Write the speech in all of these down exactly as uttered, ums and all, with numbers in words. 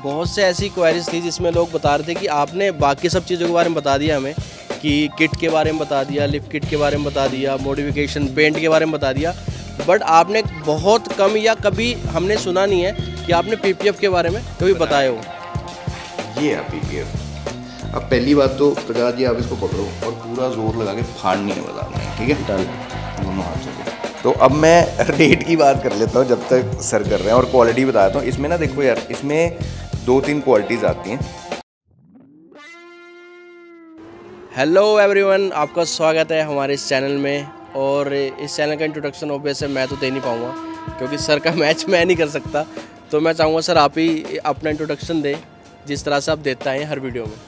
बहुत से ऐसी क्वेरीज थी जिसमें लोग बता रहे थे कि आपने बाकी सब चीज़ों के बारे में बता दिया हमें, कि किट के बारे में बता दिया, लिफ्ट किट के बारे में बता दिया, मॉडिफिकेशन पेंट के बारे में बता दिया, बट आपने बहुत कम या कभी हमने सुना नहीं है कि आपने पीपीएफ के बारे में कभी बताया हो। ये है पीपीएफ। अब पहली बात तो प्रकाश जी आप इसको पकड़ो और पूरा जोर लगा के फाड़नी है बताना है, ठीक है? डन। दोनों हाथ से। तो अब मैं रेट की बात कर लेता हूँ जब तक सर कर रहे हैं और क्वालिटी बताता हूँ। इसमें ना देखो यार, इसमें दो तीन क्वालिटीज़ आती हैं। हेलो एवरीवन, आपका स्वागत है हमारे इस चैनल में। और इस चैनल का इंट्रोडक्शन ऑब्वियस है मैं तो दे नहीं पाऊँगा क्योंकि सर का मैच मैं नहीं कर सकता, तो मैं चाहूँगा सर आप ही अपना इंट्रोडक्शन दें जिस तरह से आप देता है हर वीडियो में।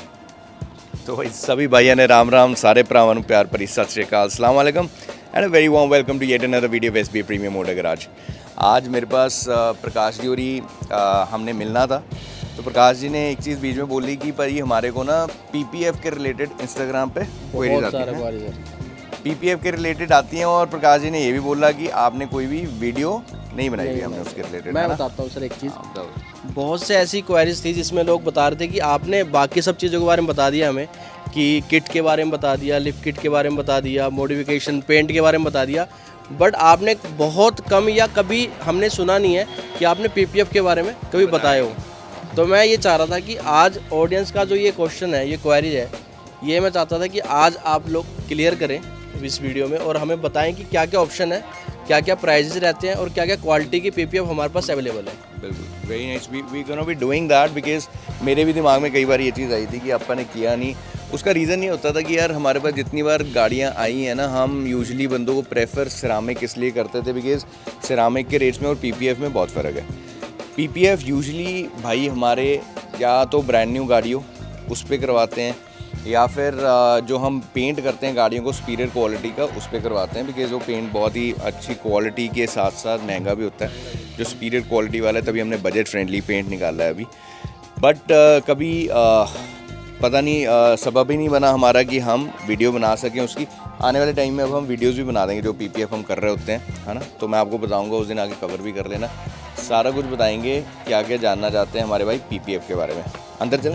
तो सभी भाइयों ने राम राम, सारे भरावां नूं प्यार भरी सत श्री अकाल, अस्सलाम वालेकुम and a very warm welcome to yet another video S B premium motor garage. आज मेरे पास प्रकाश जी और ही हमने मिलना था, तो प्रकाश जी ने एक चीज़ बीच में बोली कि भाई हमारे को ना पीपीएफ के रिलेटेड इंस्टाग्राम पे क्वेरीज आती हैं, पीपीएफ के रिलेटेड आती हैं, और प्रकाश जी ने ये भी बोला कि आपने कोई भी वीडियो नहीं बनाई हुई हमने उसके रिलेटेड। मैं बताता हूँ सर एक चीज़, बहुत से ऐसी क्वेरीज थी जिसमें लोग बता रहे थे कि आपने बाकी सब चीज़ों के बारे में बता दिया हमें, कि किट के बारे में बता दिया, लिफ्ट किट के बारे में बता दिया, मॉडिफिकेशन पेंट के बारे में बता दिया, बट आपने बहुत कम या कभी हमने सुना नहीं है कि आपने पीपीएफ के बारे में कभी बताया हो। तो मैं ये चाह रहा था कि आज ऑडियंस का जो ये क्वेश्चन है, ये क्वेरी है, ये मैं चाहता था कि आज आप लोग क्लियर करें इस वीडियो में और हमें बताएं कि क्या क्या ऑप्शन है, क्या क्या प्राइजेस रहते हैं और क्या क्या क्वालिटी की पीपीएफ हमारे पास अवेलेबल है। बिल्कुल, very nice, we we gonna be doing that because मेरे भी दिमाग में कई बार ये चीज़ आई थी कि अपन ने किया नहीं। उसका रीज़न ये होता था कि यार हमारे पास जितनी बार गाड़ियाँ आई हैं ना, हम यूजुअली बंदों को प्रेफर सिरामिक इसलिए करते थे बिकॉज सिरामिक के रेट्स में और पीपीएफ में बहुत फ़र्क है। पीपीएफ यूजुअली भाई हमारे या तो ब्रांड न्यू गाड़ियों उस पर करवाते हैं, या फिर जो हम पेंट करते हैं गाड़ियों को सुपीरियर क्वालिटी का उस पर करवाते हैं, बिकॉज वो पेंट बहुत ही अच्छी क्वालिटी के साथ साथ महंगा भी होता है। जो सुपीरियर क्वालिटी वाला है तभी हमने बजट फ्रेंडली पेंट निकाला है अभी, बट uh, कभी uh, पता नहीं uh, सबब ही नहीं बना हमारा कि हम वीडियो बना सकें उसकी। आने वाले टाइम में अब हम वीडियोस भी बना देंगे जो पीपीएफ हम कर रहे होते हैं, है ना? तो मैं आपको बताऊंगा, उस दिन आगे कवर भी कर लेना, सारा कुछ बताएंगे क्या क्या जानना चाहते हैं हमारे भाई पीपीएफ के बारे में। अंदर चलें,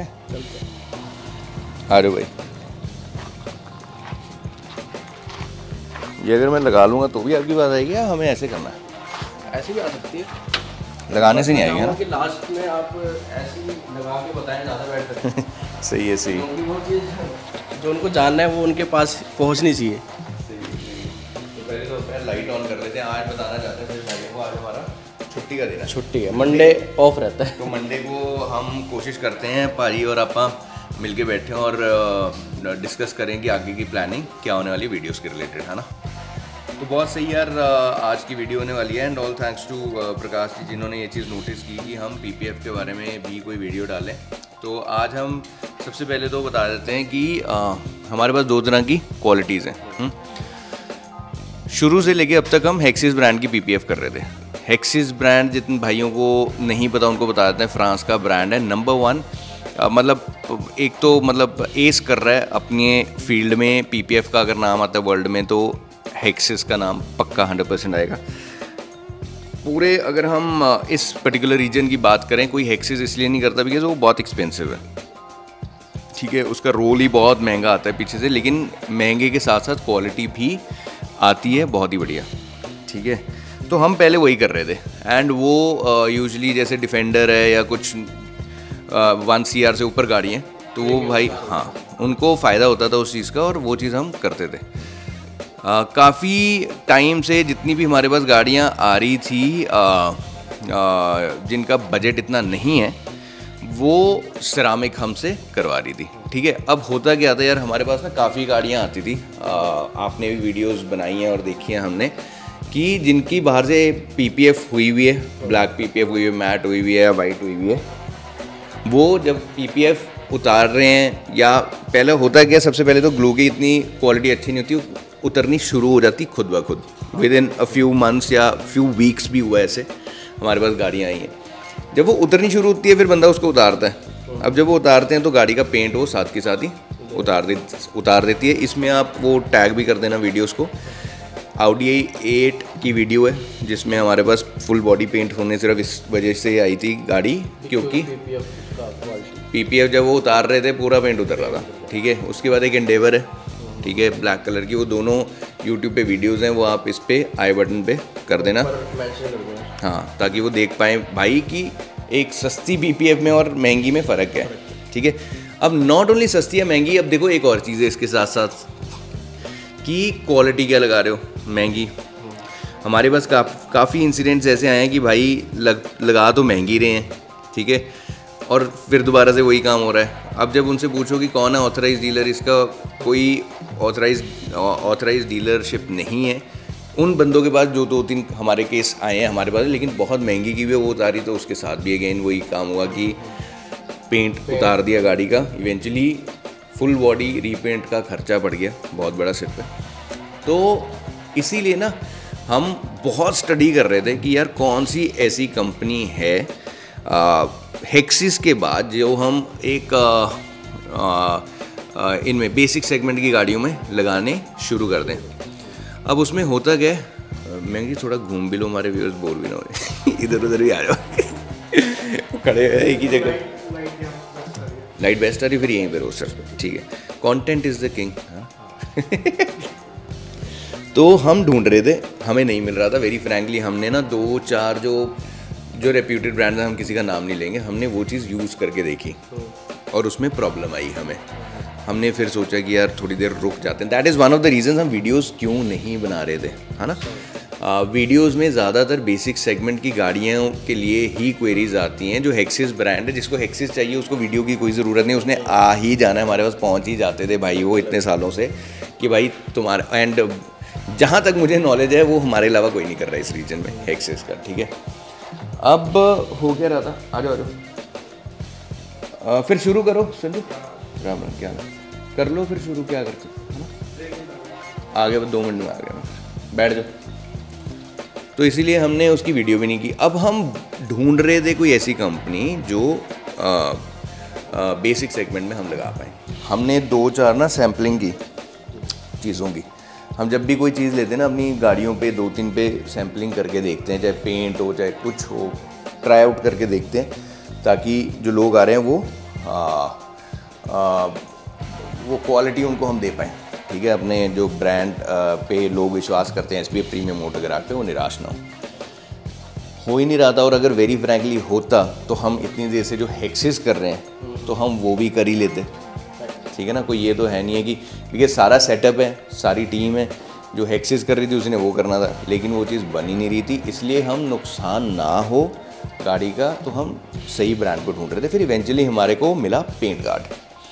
आ जाओ भाई। ये अगर मैं लगा लूँगा तो भी आपकी बात आएगी या हमें ऐसे करना है? ऐसी भी आ सकती है, लगाने से नहीं आएगी ना? कि लास्ट में आप ऐसे ही लगा के बताएं ज़्यादा बेटर है। सही है, सही। वो चीज़ जो उनको जानना है वो उनके पास पहुंचनी चाहिए। तो पहले तो अपने लाइट ऑन कर लेते हैं। आज बताना चाहते हैं भाई को, आज हमारा छुट्टी का दिन है, छुट्टी है, मंडे ऑफ रहता है। तो मंडे को हम कोशिश करते हैं भाई और आपा मिलके बैठे और डिस्कस करें कि आगे की प्लानिंग क्या होने वाली वीडियोस के रिलेटेड, है ना? तो बहुत सही यार, आज की वीडियो होने वाली है and all thanks to Prakash ji जिन्होंने ये चीज़ नोटिस की कि हम पीपीएफ के बारे में भी कोई वीडियो डालें। तो आज हम सबसे पहले तो बता देते हैं कि आ, हमारे पास दो तरह की क्वालिटीज़ हैं। शुरू से लेके अब तक हम हेक्सिस ब्रांड की पीपीएफ कर रहे थे। हेक्सिस ब्रांड जितने भाइयों को नहीं पता उनको बता देते हैं, फ्रांस का ब्रांड है, नंबर वन, मतलब एक तो मतलब एस कर रहा है अपने फील्ड में। पीपीएफ का अगर नाम आता है वर्ल्ड में तो हेक्सिस का नाम पक्का हंड्रेड परसेंट आएगा। पूरे अगर हम इस पर्टिकुलर रीजन की बात करें, कोई हेक्सिस इसलिए नहीं करता बिकॉज वो बहुत एक्सपेंसिव है, ठीक है? उसका रोल ही बहुत महंगा आता है पीछे से, लेकिन महंगे के साथ साथ क्वालिटी भी आती है बहुत ही बढ़िया, ठीक है? तो हम पहले वही कर रहे थे एंड वो यूजुअली जैसे डिफेंडर है या कुछ वन सी आर से ऊपर गाड़ी हैं, तो वो भाई हाँ उनको फ़ायदा होता था उस चीज़ का और वो चीज़ हम करते थे। काफ़ी टाइम से जितनी भी हमारे पास गाड़ियाँ आ रही थी आ, आ, जिनका बजट इतना नहीं है वो सिरामिक हमसे करवा रही थी, ठीक है? अब होता क्या था यार, हमारे पास ना काफ़ी गाड़ियाँ आती थी, आ, आपने भी वीडियोस बनाई हैं और देखी हैं हमने, कि जिनकी बाहर से पीपीएफ हुई हुई है, ब्लैक पीपीएफ हुई हुई है, मैट हुई हुई है या वाइट हुई हुई है, वो जब पीपीएफ उतार रहे हैं या पहले होता क्या, सबसे पहले तो ग्लू की इतनी क्वालिटी अच्छी नहीं होती, उतरनी शुरू हो जाती खुद ब खुद, within a few months या फ्यू वीक्स भी हुआ ऐसे हमारे पास गाड़ियाँ आई हैं। जब वो उतरनी शुरू होती है फिर बंदा उसको उतारता है। अब जब वो उतारते हैं तो गाड़ी का पेंट वो साथ के साथ ही उतार दे उतार देती है। इसमें आप वो टैग भी कर देना वीडियोस को Audi A एट की वीडियो है जिसमें हमारे पास फुल बॉडी पेंट होने सिर्फ इस वजह से आई थी गाड़ी, क्योंकि पी पी एफ जब वो उतार रहे थे पूरा पेंट उतर रहा था, ठीक है। उसके बाद एक एंडेवर है, ठीक है, ब्लैक कलर की, वो दोनों यूट्यूब पे वीडियोस हैं, वो आप इस पे आई बटन पे कर देना, हाँ, ताकि वो देख पाएँ भाई कि एक सस्ती पी पी एफ में और महंगी में फ़र्क है, ठीक है। अब नॉट ओनली सस्ती या महंगी, अब देखो एक और चीज़ है इसके साथ साथ कि क्वालिटी क्या लगा रहे हो, महंगी। हमारे पास का, काफ़ी इंसिडेंट्स ऐसे आए हैं कि भाई लग लगा तो महंगी रहे हैं, ठीक है, और फिर दोबारा से वही काम हो रहा है। अब जब उनसे पूछो कि कौन है ऑथराइज डीलर, इसका कोई ऑथराइज ऑथराइज डीलरशिप नहीं है। उन बंदों के पास जो दो तीन हमारे केस आए हैं हमारे पास, लेकिन बहुत महंगी की भी वो उतारी, तो उसके साथ भी अगेन वही काम हुआ कि पेंट उतार दिया गाड़ी का। इवेंचुअली फुल बॉडी रीपेंट का खर्चा पड़ गया बहुत बड़ा सिर पे। तो इसीलिए ना हम बहुत स्टडी कर रहे थे कि यार कौन सी ऐसी कंपनी है हेक्सिस के बाद जो हम एक इनमें बेसिक सेगमेंट की गाड़ियों में लगाने शुरू कर दें। अब उसमें होता क्या है, मैं थोड़ा घूम भी लो, हमारे व्यूअर्स बोर भी ना हो, इधर उधर भी आ जाओ खड़े हैं एक ही जगह। लाइट बेस्ट आ रही, फिर यहीं पे रोस्टर्स पे, ठीक है। Content is the king. तो हम ढूंढ रहे थे, हमें नहीं मिल रहा था। वेरी फ्रैंकली हमने ना दो चार जो जो रेप्यूटेड ब्रांड्स हैं, हम किसी का नाम नहीं लेंगे, हमने वो चीज़ यूज़ करके देखी और उसमें प्रॉब्लम आई हमें। हमने फिर सोचा कि यार थोड़ी देर रुक जाते हैं। That is one of the reasons हम वीडियोस क्यों नहीं बना रहे थे, है ना। वीडियोस में ज़्यादातर बेसिक सेगमेंट की गाड़ियों के लिए ही क्वेरीज आती हैं। जो हेक्सिस ब्रांड है, जिसको हेक्सिस चाहिए उसको वीडियो की कोई ज़रूरत नहीं, उसने आ ही जाना है, हमारे पास पहुंच ही जाते थे भाई वो इतने सालों से कि भाई तुम्हारा। एंड जहाँ तक मुझे नॉलेज है वो हमारे अलावा कोई नहीं कर रहा है इस रीजन में हेक्सिस का, ठीक है। अब हो क्या रहा था, आ जाओ आ जाओ, फिर शुरू करो संजू, राम राम, क्या कर लो फिर शुरू, क्या करते है ना, आ गया दो मिनट में आ गया, बैठ जाओ। तो इसीलिए हमने उसकी वीडियो भी नहीं की। अब हम ढूंढ रहे थे कोई ऐसी कंपनी जो आ, आ, बेसिक सेगमेंट में हम लगा पाएँ। हमने दो चार ना सैम्पलिंग की चीज़ों की। हम जब भी कोई चीज़ लेते हैं ना अपनी गाड़ियों पे, दो तीन पे सैम्पलिंग करके देखते हैं, चाहे पेंट हो चाहे कुछ हो, ट्राई आउट करके देखते हैं, ताकि जो लोग आ रहे हैं वो आ, आ, वो क्वालिटी उनको हम दे पाएँ, ठीक है। अपने जो ब्रांड पे लोग विश्वास करते हैं, एस पी एफ प्रीमियम मोटोग्राफ पे, वो निराश ना हो। हो ही नहीं रहा था। और अगर वेरी फ्रैंकली होता तो हम इतनी देर से जो हेक्सिस कर रहे हैं तो हम वो भी कर ही लेते, ठीक है ना। कोई ये तो है नहीं है कि, क्योंकि सारा सेटअप है, सारी टीम है, जो हेक्सिस कर रही थी उसने वो करना था, लेकिन वो चीज़ बनी नहीं रही थी। इसलिए हम नुकसान ना हो गाड़ी का तो हम सही ब्रांड को ढूंढ रहे थे। फिर इवेंचुअली हमारे को मिला पेंट गार्ड।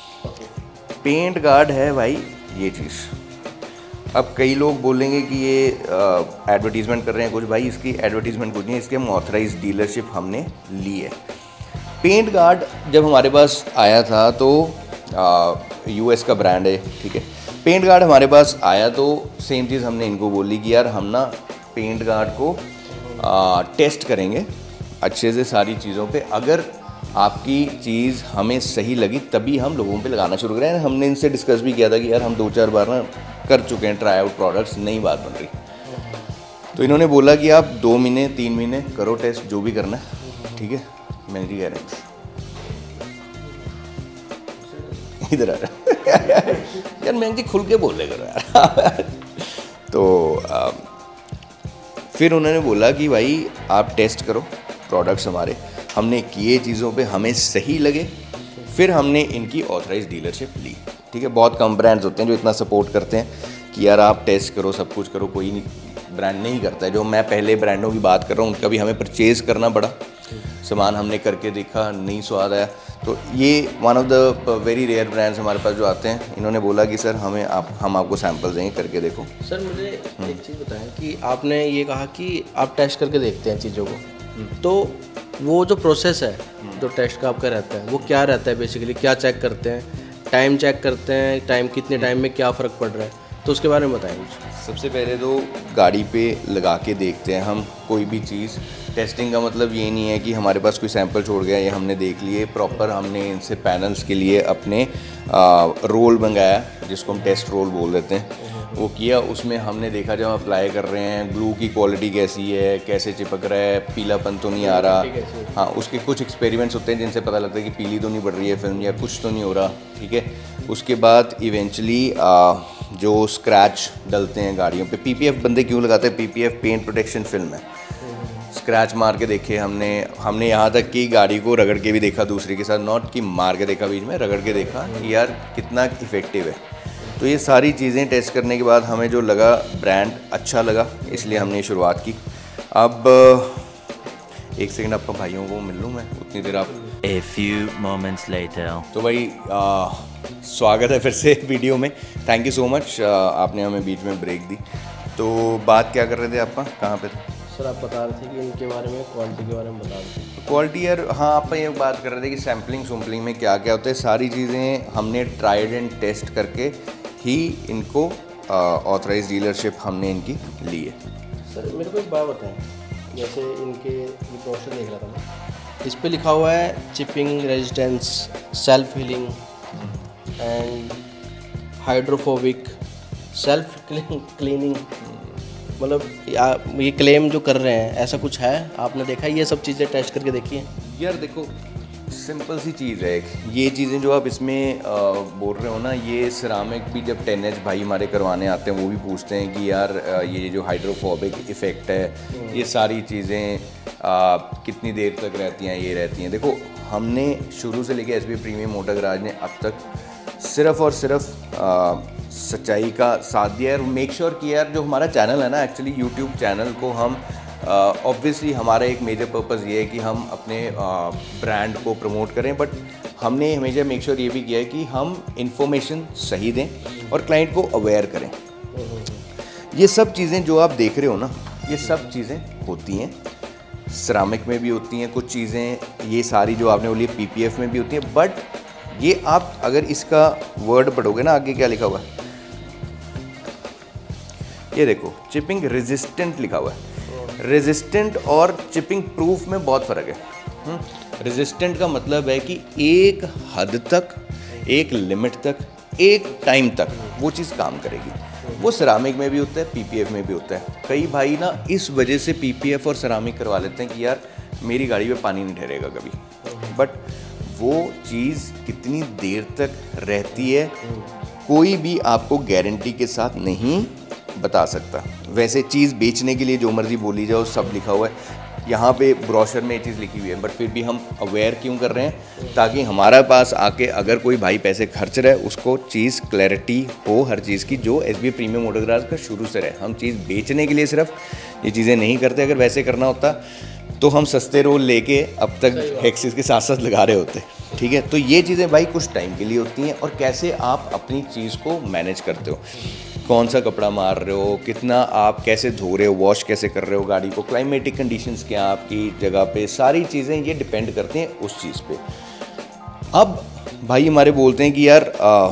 पेंट गार्ड है भाई ये चीज़। अब कई लोग बोलेंगे कि ये एडवर्टीज़मेंट कर रहे हैं कुछ, भाई इसकी एडवर्टीज़मेंट कुछ नहीं है, इसके हम ऑथराइज डीलरशिप हमने ली है। पेंट गार्ड जब हमारे पास आया था तो यूएस का ब्रांड है, ठीक है। पेंट गार्ड हमारे पास आया तो सेम चीज़ हमने इनको बोली कि यार हम ना पेंट गार्ड को आ, टेस्ट करेंगे अच्छे से सारी चीज़ों पे, अगर आपकी चीज़ हमें सही लगी तभी हम लोगों पे लगाना शुरू करें। हमने इनसे डिस्कस भी किया था कि यार हम दो चार बार ना कर चुके हैं ट्राई आउट प्रोडक्ट्स, नई बात बन रही। तो इन्होंने बोला कि आप दो महीने तीन महीने करो टेस्ट, जो भी करना है, ठीक है। मैंने कह रहा हूँ इधर आ रहा यार, मैं खुल के बोल ले करो यार तो आ, फिर उन्होंने बोला कि भाई आप टेस्ट करो प्रोडक्ट्स हमारे। हमने किए चीज़ों पे, हमें सही लगे, फिर हमने इनकी ऑथराइज डीलरशिप ली, ठीक है। बहुत कम ब्रांड्स होते हैं जो इतना सपोर्ट करते हैं कि यार आप टेस्ट करो, सब कुछ करो। कोई नहीं ब्रांड नहीं करता है। जो मैं पहले ब्रांडों की बात कर रहा हूँ उनका भी हमें परचेज़ करना पड़ा, सामान हमने करके देखा, नहीं स्वाद आया। तो ये one of the very rare brands हमारे पास जो आते हैं, इन्होंने बोला कि सर हमें आप हम आपको सैंपल देंगे, करके देखो। सर मुझे एक चीज़ बताएं कि आपने ये कहा कि आप टेस्ट करके देखते हैं चीज़ों को, तो वो जो प्रोसेस है जो टेस्ट का आपका रहता है वो क्या रहता है बेसिकली, क्या चेक करते हैं? टाइम चेक करते हैं, टाइम कितने टाइम में क्या फ़र्क पड़ रहा है, तो उसके बारे में बताएं मुझे। सबसे पहले तो गाड़ी पे लगा के देखते हैं हम कोई भी चीज़। टेस्टिंग का मतलब ये नहीं है कि हमारे पास कोई सैंपल छोड़ गया, ये हमने देख लिए। प्रॉपर हमने इनसे पैनल्स के लिए अपने आ, रोल मंगाया, जिसको हम टेस्ट रोल बोल देते हैं। वो किया, उसमें हमने देखा जब अप्लाई कर रहे हैं ग्लू की क्वालिटी कैसी है, कैसे चिपक रहा है, पीलापन तो नहीं आ रहा। हाँ, उसके कुछ एक्सपेरिमेंट्स होते हैं जिनसे पता लगता है कि पीली तो नहीं पड़ रही है फिल्म या कुछ तो नहीं हो रहा, ठीक है। उसके बाद इवेंचुअली जो स्क्रैच डलते हैं गाड़ियों पे, पीपीएफ बंदे क्यों लगाते हैं? पीपीएफ पेंट प्रोटेक्शन फिल्म है। स्क्रैच मार के देखे हमने हमने यहाँ तक कि गाड़ी को रगड़ के भी देखा दूसरे के साथ, नॉट कि मार के देखा बीच में, रगड़ के देखा कि यार कितना इफ़ेक्टिव है। तो ये सारी चीज़ें टेस्ट करने के बाद हमें जो लगा ब्रांड अच्छा लगा, इसलिए हमने शुरुआत की। अब एक सेकंड आपका भाइयों को मिल लूँ मैं, उतनी देर आप। A few moments later. तो भाई आ, स्वागत है फिर से वीडियो में, थैंक यू सो मच, आपने हमें बीच में ब्रेक दी। तो बात क्या कर रहे थे आपका, कहाँ पे थे? सर आप बता रहे थे कि इनके बारे में, क्वालिटी के बारे में बता रहे थे। क्वालिटी यार, हाँ आप ये बात कर रहे थे कि सैम्पलिंग सैम्पलिंग में क्या क्या होता है, सारी चीज़ें हमने ट्राइड एंड टेस्ट करके ही इनको ऑथराइज डीलरशिप हमने इनकी ली है। सर मेरे को एक बात बताएं, जैसे इनके ये ब्रोशर देख रहा था मैं, इस पे लिखा हुआ है chipping resistance, self healing and hydrophobic, self cleaning. मतलब ये क्लेम जो कर रहे हैं ऐसा कुछ है? आपने देखा ये सब चीज़ें टेस्ट करके देखी हैं? यार देखो, सिंपल सी चीज़ है, ये चीज़ें जो आप इसमें आ, बोल रहे हो ना, ये सिरामिक भी जब टेन एच भाई हमारे करवाने आते हैं वो भी पूछते हैं कि यार ये जो हाइड्रोफोबिक इफ़ेक्ट है, ये सारी चीज़ें कितनी देर तक रहती हैं, ये रहती हैं। देखो, हमने शुरू से लेके एसबी प्रीमियम मोटर गैराज ने अब तक सिर्फ़ और सिर्फ आ, सच्चाई का साथ दिया है। और मेक श्योर किया यार, जो हमारा चैनल है ना, एक्चुअली यूट्यूब चैनल को हम ऑब्वियसली uh, हमारा एक मेजर पर्पस ये है कि हम अपने ब्रांड uh, को प्रमोट करें, बट हमने हमेशा मेक श्योर ये भी किया है कि हम इंफॉर्मेशन सही दें और क्लाइंट को अवेयर करें। ये सब चीज़ें जो आप देख रहे हो ना, ये सब चीज़ें होती हैं, सिरामिक में भी होती हैं कुछ चीज़ें, ये सारी जो आपने बोली पीपीएफ में भी होती हैं। बट ये आप अगर इसका वर्ड पढ़ोगे ना, आगे क्या लिखा हुआ है, ये देखो, चिपिंग रेजिस्टेंट लिखा हुआ है। रेजिस्टेंट और चिपिंग प्रूफ में बहुत फ़र्क है। रेजिस्टेंट का मतलब है कि एक हद तक, एक लिमिट तक, एक टाइम तक वो चीज़ काम करेगी। वो सिरामिक में भी होता है, पीपीएफ में भी होता है। कई भाई ना इस वजह से पीपीएफ और सिरामिक करवा लेते हैं कि यार मेरी गाड़ी पे पानी नहीं ठहरेगा कभी, बट वो चीज़ कितनी देर तक रहती है कोई भी आपको गारंटी के साथ नहीं बता सकता। वैसे चीज़ बेचने के लिए जो मर्ज़ी बोली जाओ, सब लिखा हुआ है यहाँ पे ब्रोशर में ये चीज़ लिखी हुई है, बट फिर भी हम अवेयर क्यों कर रहे हैं? ताकि हमारे पास आके अगर कोई भाई पैसे खर्च रहा है उसको चीज़ क्लैरिटी हो हर चीज़ की, जो एसबी प्रीमियम मोटर गैराज का शुरू से रहे। हम चीज़ बेचने के लिए सिर्फ ये चीज़ें नहीं करते। अगर वैसे करना होता तो हम सस्ते रोल लेके अब तक हेक्सिस के साथ साथ लगा रहे होते, ठीक है। तो ये चीज़ें भाई कुछ टाइम के लिए होती हैं, और कैसे आप अपनी चीज़ को मैनेज करते हो, कौन सा कपड़ा मार रहे हो, कितना आप कैसे धो रहे हो, वॉश कैसे कर रहे हो गाड़ी को, क्लाइमेटिक कंडीशंस क्या आपकी जगह पे, सारी चीज़ें ये डिपेंड करते हैं उस चीज़ पे। अब भाई हमारे बोलते हैं कि यार आ,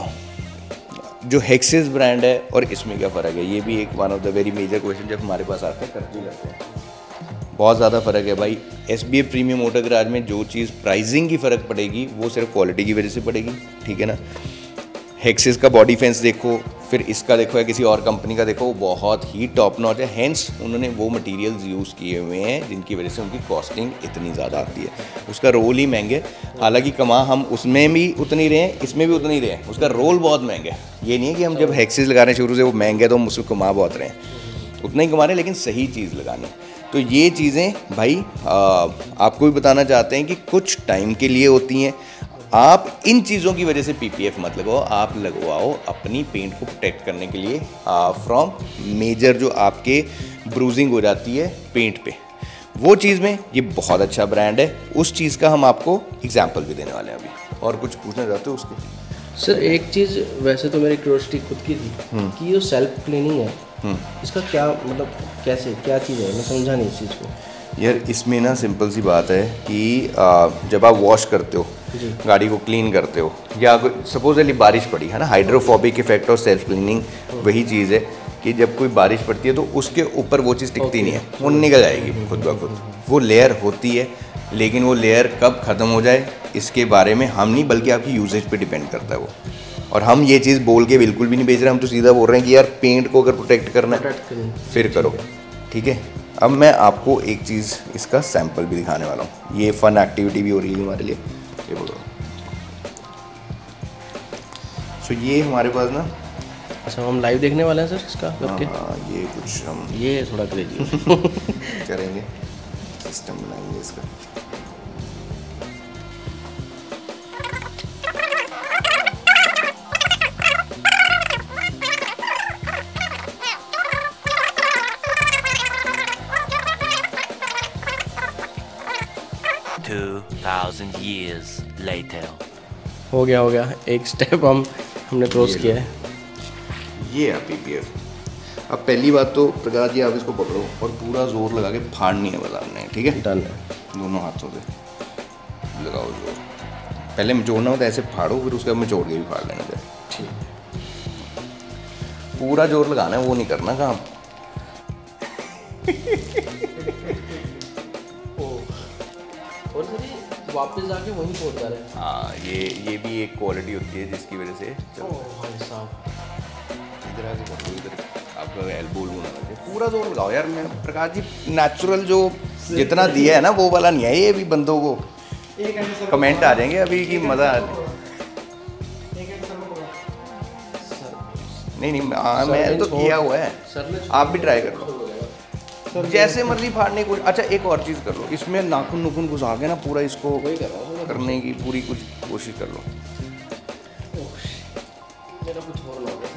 जो हेक्सिस ब्रांड है और इसमें क्या फ़र्क है, ये भी एक one of the very major question जब हमारे पास आते हैं करते रहते हैं। बहुत ज़्यादा फ़र्क है भाई। एसबी प्रीमियम मोटर गैराज में जो चीज़ प्राइसिंग की फ़र्क पड़ेगी वो सिर्फ क्वालिटी की वजह से पड़ेगी, ठीक है ना। हेक्सिस का बॉडी फेंस देखो, फिर इसका देखो या किसी और कंपनी का देखो, वो बहुत ही टॉप नॉच है। हैंस उन्होंने वो मटेरियल्स यूज़ किए हुए हैं जिनकी वजह से उनकी कॉस्टिंग इतनी ज़्यादा आती है। उसका रोल ही महंगे, हालांकि कमा हम उसमें भी उतनी रहे हैं, इसमें भी उतनी रहे हैं। उसका रोल बहुत महंगा है। ये नहीं है कि हम जब हेक्सिस लगा रहे हैं शुरू से वो महंगे तो हम उसको कमा बहुत रहे हैं, उतना ही कमा रहे हैं, लेकिन सही चीज़ लगानी। तो ये चीज़ें भाई आ, आपको भी बताना चाहते हैं कि कुछ टाइम के लिए होती हैं। आप इन चीज़ों की वजह से पीपीएफ मत लगाओ, आप लगवाओ अपनी पेंट को प्रोटेक्ट करने के लिए फ्रॉम मेजर जो आपके ब्रूजिंग हो जाती है पेंट पे, वो चीज़ में ये बहुत अच्छा ब्रांड है। उस चीज़ का हम आपको एग्जांपल भी देने वाले हैं अभी। और कुछ पूछना चाहते हो उसके? सर एक चीज़ वैसे तो मेरी क्यूरियोसिटी खुद की थी कि ये सेल्फ क्लीनिंग है, इसका क्या मतलब, कैसे, क्या चीज़ है, मैं समझा नहीं इस चीज़ को। यार इसमें ना सिंपल सी बात है कि आ, जब आप वॉश करते हो, गाड़ी को क्लीन करते हो, या सपोजली बारिश पड़ी है ना, हाइड्रोफोबिक इफेक्ट और सेल्फ क्लीनिंग वही चीज़ है कि जब कोई बारिश पड़ती है तो उसके ऊपर वो चीज़ टिकती नहीं है, वो निकल जाएगी खुद ब खुद। वो लेयर होती है, लेकिन वो लेयर कब ख़त्म हो जाए इसके बारे में हम नहीं, बल्कि आपकी यूजेज पे डिपेंड करता है वो। और हम ये चीज़ बोल के बिल्कुल भी नहीं बेच रहे, हम तो सीधा बोल रहे हैं कि यार पेंट को अगर प्रोटेक्ट करना है फिर करो, ठीक है। अब मैं आपको एक चीज़ इसका सैंपल भी दिखाने वाला हूँ, ये फन एक्टिविटी भी हो रही है हमारे लिए। ये बोलो, सो ये हमारे पास ना, अच्छा हम लाइव देखने वाले हैं सर इसका करके? हाँ ये कुछ हम ये थोड़ा क्रेजी करेंगे, सिस्टम बनाएंगे इसका। Two thousand years later. हो गया हो गया, एक स्टेप हम हमने क्रॉस किया है। ये है पीपीएफ। अब पहली बात तो प्रकाश जी आप इसको पकड़ो और पूरा जोर लगा के फाड़नी है बस आपने, ठीक है? डन है। दोनों हाथों से लगाओ जोर। पहले जोड़ना होता है ऐसे फाड़ो, फिर उसके बाद में जोड़ के भी फाड़ लेना चाहिए। ठीक, पूरा जोर लगाना है, वो नहीं करना काम। और सर ये वापस जाके वहीं पहुंच जा रहे हैं। हाँ, ये ये भी एक क्वालिटी होती है जिसकी वजह से चलो भाई साहब इधर आके कर लो, इधर आपका एल्बो ना लगे, पूरा जोर लगाओ यार। मैं प्रकाश जी नेचुरल जो जितना दिया है ना वो वाला नहीं है ये भी, बंदों को कमेंट आ जाएंगे अभी कि मज़ा आ रहा है। नहीं नहीं आ, मैं तो किया हुआ है, आप भी ट्राई कर लो जैसे मर्जी फाड़ने को। अच्छा एक और चीज़ कर लो, इसमें नाखून नुखून घुसा के ना पूरा इसको करने की पूरी कुछ कोशिश कर लो। मेरा कुछ और ना हो,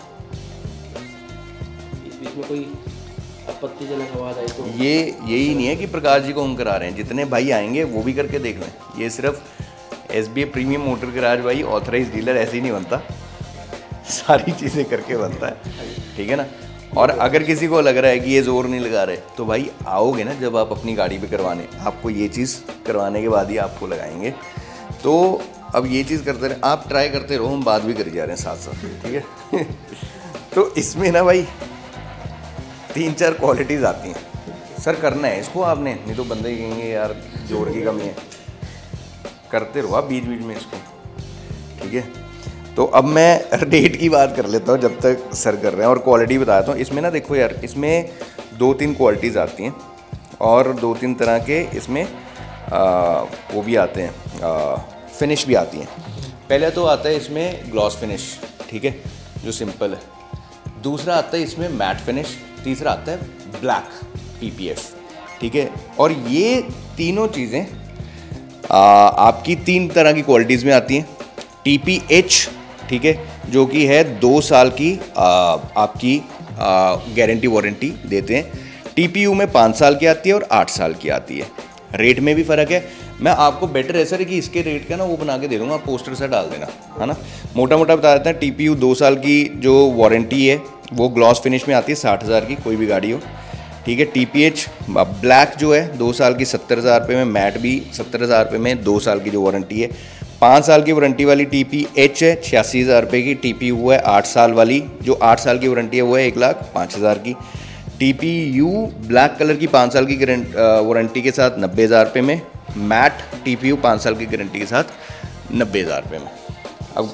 इस बीच में कोई आपत्तिजनक आवाज़ आई तो ये यही नहीं है कि प्रकाश जी को हम करा रहे हैं, जितने भाई आएंगे वो भी करके देख लें। ये सिर्फ S B A premium motor garage भाई ऑथराइज डीलर ऐसे ही नहीं बनता, सारी चीज़ें करके बनता है, ठीक है ना। और अगर किसी को लग रहा है कि ये जोर नहीं लगा रहे तो भाई आओगे ना जब आप अपनी गाड़ी पे करवाने, आपको ये चीज़ करवाने के बाद ही आपको लगाएंगे। तो अब ये चीज़ करते रहे, आप ट्राई करते रहो, हम बात भी कर जा रहे हैं साथ साथ, ठीक है। तो इसमें ना भाई तीन चार क्वालिटीज़ आती हैं। सर करना है इसको आपने, नहीं तो बंदे कहेंगे यार जोर की कमी है। करते रहो आप बीच बीच में इसको, ठीक है। तो अब मैं रेट की बात कर लेता हूँ जब तक सर कर रहे हैं, और क्वालिटी बताता हूँ। इसमें ना देखो यार, इसमें दो तीन क्वालिटीज़ आती हैं और दो तीन तरह के इसमें आ, वो भी आते हैं, आ, फिनिश भी आती हैं। पहले तो आता है इसमें ग्लॉस फिनिश, ठीक है, जो सिंपल है। दूसरा आता है इसमें मैट फिनिश, तीसरा आता है ब्लैक पीपीएफ, ठीक है। और ये तीनों चीज़ें आपकी तीन तरह की क्वालिटीज़ में आती हैं। टी पी एच, ठीक है, जो कि है दो साल की आ, आपकी गारंटी वारंटी देते हैं। टी पी यू में पाँच साल की आती है और आठ साल की आती है। रेट में भी फ़र्क है। मैं आपको बेटर है सर कि इसके रेट का ना वो बना के दे दूँगा, आप पोस्टर से डाल देना, है ना। मोटा मोटा बता देते हैं, टी पी यू दो साल की जो वारंटी है वो ग्लॉस फिनिश में आती है साठ हज़ार की, कोई भी गाड़ी हो, ठीक है। टी पी एच ब्लैक जो है दो साल की सत्तर हज़ार रुपये में, मैट भी सत्तर हज़ार रुपये में, दो साल की जो वारंटी है। पाँच साल की वारंटी वाली टी पी एच है छियासी हज़ार रुपये की। टी पी यू है आठ साल वाली, जो आठ साल की वारंटी है वो है एक लाख पाँच हज़ार की। T P U black colour की पाँच साल की वारंटी के साथ नब्बे हज़ार रुपये में। मैट टी पी यू पाँच साल की गारंटी के साथ नब्बे हज़ार रुपये में। अब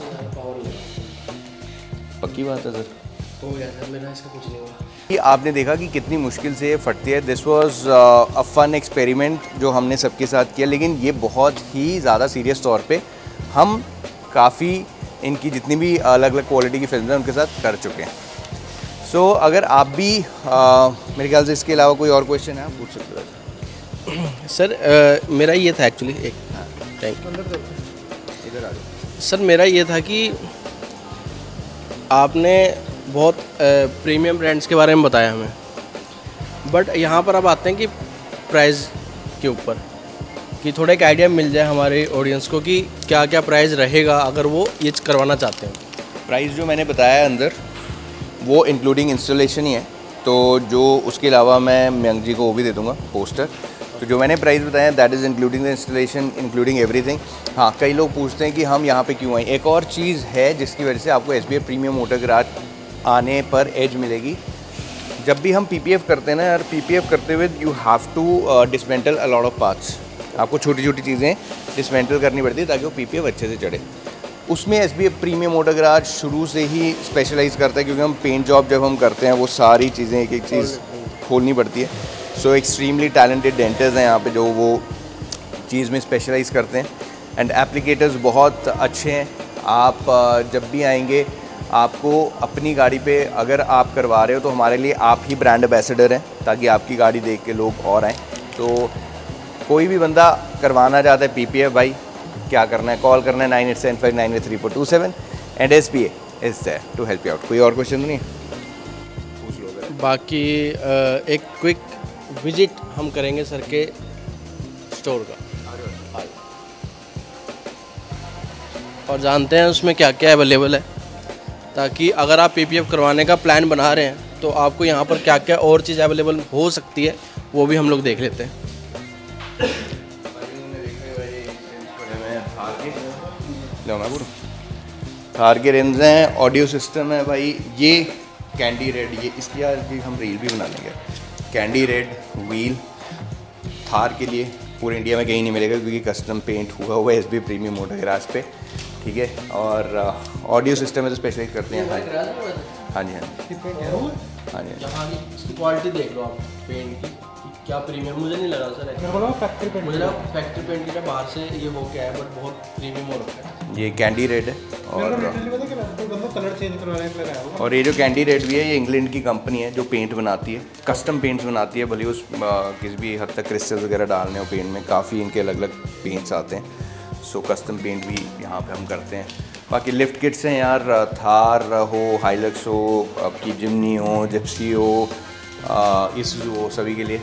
पक्की बात है सर, हो गया सर मेरा, इसका कुछ नहीं हुआ। ये आपने देखा कि कितनी मुश्किल से ये फटती है। This was a fun experiment जो हमने सबके साथ किया, लेकिन ये बहुत ही ज़्यादा सीरियस तौर पे हम काफ़ी इनकी जितनी भी अलग अलग क्वालिटी की फिल्म हैं उनके साथ कर चुके हैं। सो so, अगर आप भी आ, मेरे ख्याल से इसके अलावा कोई और क्वेश्चन है आप पूछ सकते हो सर। आ, मेरा ये था एक्चुअली, एक थैंक इधर आ जाओ सर। मेरा ये था कि आपने बहुत प्रीमियम ब्रांड्स के बारे में बताया हमें, बट यहाँ पर अब आते हैं कि प्राइस के ऊपर, कि थोड़ा एक आइडिया मिल जाए हमारे ऑडियंस को कि क्या क्या प्राइस रहेगा अगर वो ये करवाना चाहते हैं। प्राइस जो मैंने बताया है अंदर वो इंक्लूडिंग इंस्टॉलेशन ही है, तो जो उसके अलावा मैं मयंक जी को वो भी दे दूँगा पोस्टर। तो जो मैंने प्राइस बताया that is including the installation, including everything. हाँ, कई लोग पूछते हैं कि हम यहाँ पे क्यों आए। एक और चीज़ है जिसकी वजह से आपको S B A premium motor garage आने पर एज मिलेगी। जब भी हम पी पी एफ करते हैं ना यार, पी पी एफ करते हुए you have to dismantle a lot of parts. आपको छोटी छोटी चीज़ें डिसमेंटल करनी पड़ती है ताकि वो पी पी एफ अच्छे से चढ़े। उसमें S B F premium motor garage शुरू से ही स्पेशलाइज करता है, क्योंकि हम पेंट जॉब जब हम करते हैं वो सारी चीज़ें एक एक चीज़ खोलनी पड़ती है। सो एक्सट्रीमली टैलेंटेड डेंटर्स हैं यहाँ पे जो वो चीज़ में स्पेशलाइज करते हैं, एंड एप्लीकेटर्स बहुत अच्छे हैं। आप जब भी आएंगे आपको अपनी गाड़ी पे अगर आप करवा रहे हो तो हमारे लिए आप ही ब्रांड एम्बेसडर हैं, ताकि आपकी गाड़ी देख के लोग और आएँ। तो कोई भी बंदा करवाना चाहता है पी पी एफ, भाई क्या करना है, कॉल करना है nine eight seven five nine eight three four two seven and S P A is there to help you out. कोई और क्वेश्चन नहीं है? बाकी एक क्विक विजिट हम करेंगे सर के स्टोर का और जानते हैं उसमें क्या क्या अवेलेबल है, ताकि अगर आप पी पी एफ करवाने का प्लान बना रहे हैं तो आपको यहाँ पर क्या क्या और चीज़ अवेलेबल हो सकती है वो भी हम लोग देख लेते हैं। थार के रिम्स हैं, ऑडियो सिस्टम है भाई, ये कैंडी रेड, ये इसकी आज भी हम रील भी बना लेंगे। कैंडी रेड व्हील थार के लिए पूरे इंडिया में कहीं नहीं मिलेगा, क्योंकि कस्टम पेंट हुआ हुआ है S B premium motor garage पे, ठीक है। और ऑडियो सिस्टम में तो स्पेशलाइज करते हैं। हाँ जी हाँ जी हाँ जी यहाँ की इसकी क्वालिटी देख लो आप पेंट की, क्या प्रीमियम, मुझे नहीं लगा सर फैक्ट्री पेंट, मुझे लगा फैक्ट्री पेंट का बाहर से ये हो गया है, बट बहुत प्रीमियम हो रखा है। ये कैंडी रेड है और कलर चेंज करवाने के लिए आया। और ये जो कैंडी रेड भी है ये इंग्लैंड की कंपनी है जो पेंट बनाती है, कस्टम पेंट्स बनाती है, भले उस किसी भी हद तक क्रिस्टल्स वगैरह डालने हो पेंट में, काफ़ी इनके अलग अलग पेंट्स आते हैं। सो कस्टम पेंट भी यहाँ पे हम करते हैं। बाकी लिफ्ट किट्स हैं यार, थार हो, हाइलक्स हो, आपकी जिमनी हो, जिप्सी हो, इसुजू हो, सभी के लिए।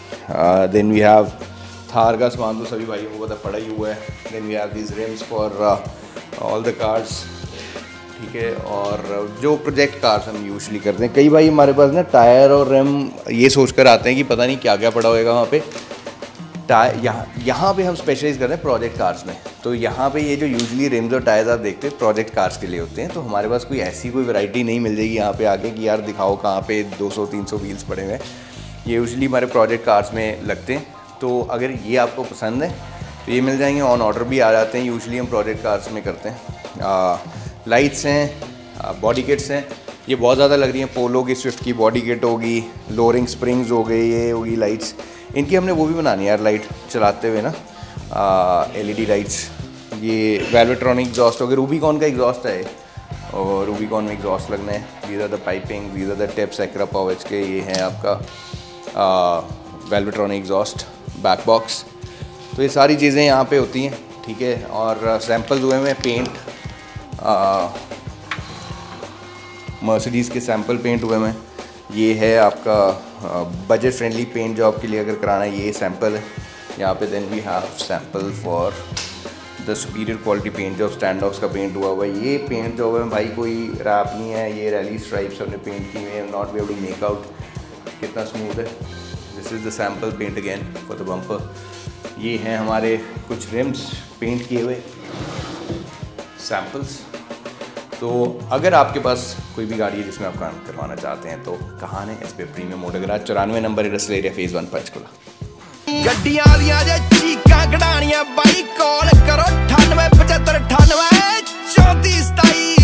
देन वी हैव थार का सामान तो सभी भाइयों को पता पड़ा ही हुआ है। Then we have this rims for all the cars, ठीक है। और जो प्रोजेक्ट कार्स हम यूजली करते हैं, कई भाई हमारे पास ना टायर और रिम ये सोच कर आते हैं कि पता नहीं क्या क्या पड़ा होएगा वहाँ पे। टायर यहाँ यहाँ पे हम स्पेशलाइज करते हैं प्रोजेक्ट कार्स में, तो यहाँ पे ये जो यूजली रिम्स और टायर्स आप देखते हैं प्रोजेक्ट कार्स के लिए होते हैं। तो हमारे पास कोई ऐसी कोई वैरायटी नहीं मिल जाएगी यहाँ पे आके कि यार दिखाओ कहाँ पे दो सौ तीन सौ व्हील्स पड़े हुए हैं। ये यूजली हमारे प्रोजेक्ट कार्स में लगते हैं। तो अगर ये आपको पसंद है तो ये मिल जाएंगे, ऑन ऑर्डर भी आ जाते हैं, यूजली हम प्रोजेक्ट कार्स में करते हैं। लाइट्स हैं, बॉडी किट्स हैं, ये बहुत ज़्यादा लग रही हैं। पोलो की स्विफ्ट की बॉडी किट होगी, लोरिंग स्प्रिंग्स हो गई, ये होगी लाइट्स, इनकी हमने वो भी बनानी है यार लाइट चलाते हुए ना, एलईडी लाइट्स। ये वेल्वेट्रॉनिक एग्जॉस्ट हो गए, रूबीकॉन का एग्जॉस्ट है और रूबीकॉन में एग्जॉस्ट लगना है। These are the piping, these are the tips Akrapovic के, ये हैं आपका वेल्वेट्रॉनिक एग्जॉस्ट बैक बॉक्स। तो ये सारी चीज़ें यहाँ पे होती हैं, ठीक है। और सैम्पल्स हुए में पेंट, मर्सिडीज़ के सैम्पल पेंट हुए में, ये है आपका बजट फ्रेंडली पेंट जॉब के लिए अगर कराना है, ये सैम्पल है यहाँ पे। Then we have sample for the superior quality paint job, Standox का पेंट हुआ हुआ है। ये पेंट जॉब है भाई, कोई रैप नहीं है, ये रैली स्ट्राइप्स हमने पेंट की हुई है, not be able to make out कितना स्मूथ है। This is the sample paint again for the bumper. ये हैं हमारे कुछ रिम्स पेंट किए हुए सैम्पल्स। तो अगर आपके पास कोई भी गाड़ी है जिसमें आप काम करवाना चाहते हैं तो कहाँ है S B F premium motor garage, चौरानवे नंबर रसल एरिया फेज़ वन पंचकुला। गड्डियां दियां जे चीकां कढाणियां बाई कॉल करो अठानवे पचहत्तर अठानवे चौंतीस सताई।